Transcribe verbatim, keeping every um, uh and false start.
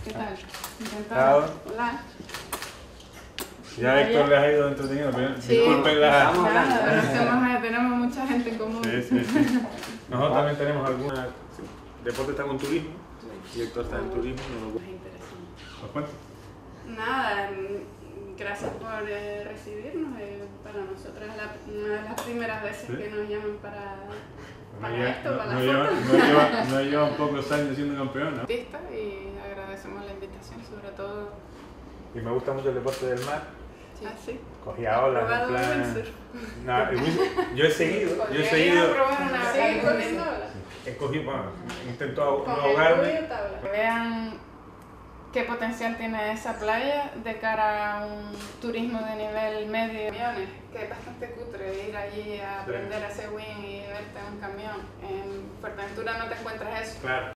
¿Qué tal? Encantado. Hola. Ya a Héctor les ha ido entretenido, pero Sí. disculpen la... Nada, somos, tenemos mucha gente en común. Sí, sí, sí. Nosotros también tenemos alguna... Sí. Deporte está con turismo y Héctor está en turismo. No... Es interesante. ¿Os cuento? Nada, gracias por eh, recibirnos. Eh, para nosotros es la, una de las primeras veces ¿Sí? que nos llaman para, para no esto, no, para no la lleva, foto. no, lleva, no lleva pocos años siendo campeón, ¿no? Y agradecemos la invitación, sobre todo. Y me gusta mucho el deporte del mar. Sí. Ah, sí. Cogía olas, en plan... No, yo he seguido, yo he seguido... Una sí, cogiendo olas. He cogido, bueno, intento ahogarme. Que vean qué potencial tiene esa playa de cara a un turismo de nivel medio. Camiones, que es bastante cutre ir allí a aprender sí. a hacer wing y verte en un camión. En Fuerteventura no te encuentras eso. Claro.